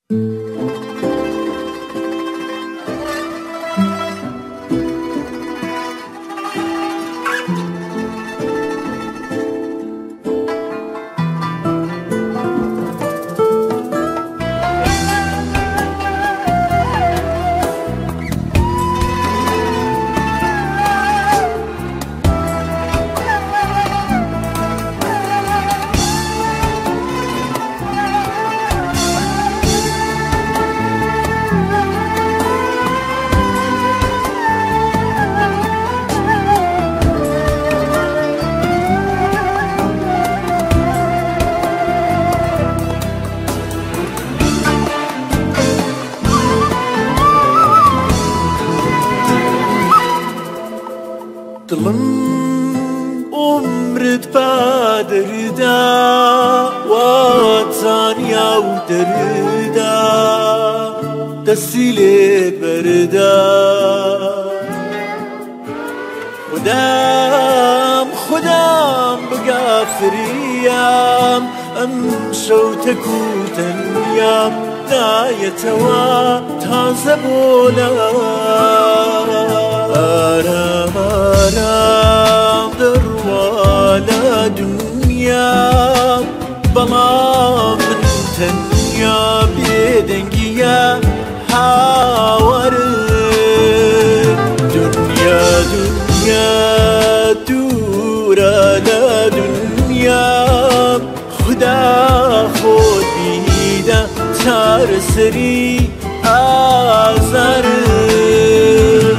دڵم عمرت بادردا واتانیا و دردا دەستی لێت بەردا خودام بگافریم ئەم شەو تەک و تەنیام دایەتەوە تازە بۆلام آرام آرام دەڕوا لە دنیا بەڵام من تەنیا بێدەنگیە هاوارم دنیا دنیا دوورە لە دنیا خدا خۆت بیدە چارەسەری ئازارم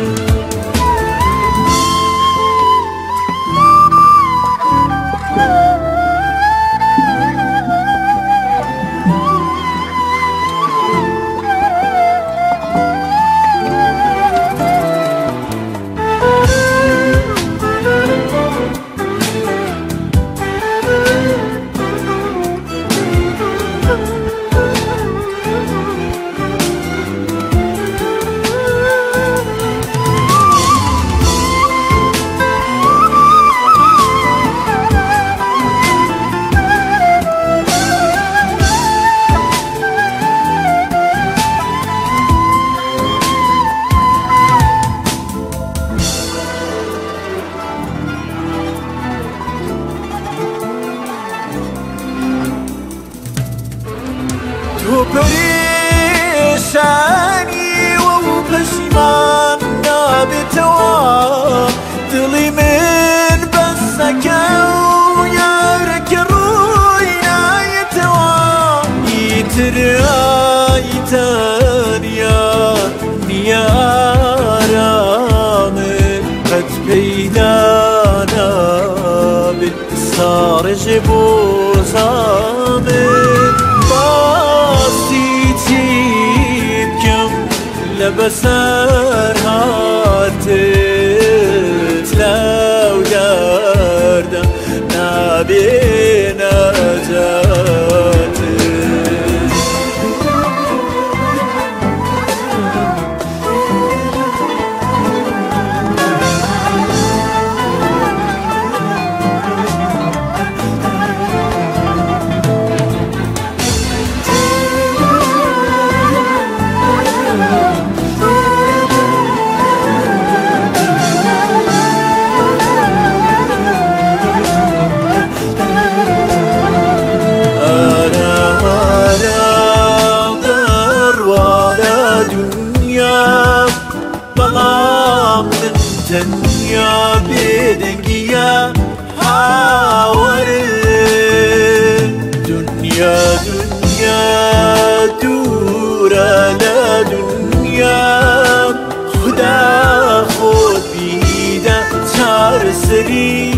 تو پریشانی و پشیمان نابێتەوە دڵی من بەسەکە و یارەکە ڕووی نایەتەوە ئیتر ئایتەنیا نییە ئارامن قەت پەیدا نابێت ساڕێژێ بۆ زامن لبسر هاتت لو دردم نبي نجاتت تەنیا بێدەنگیە هاوارم دنیا دنیا دوورە لە دنیا خدا خۆت بیدە چارەسەری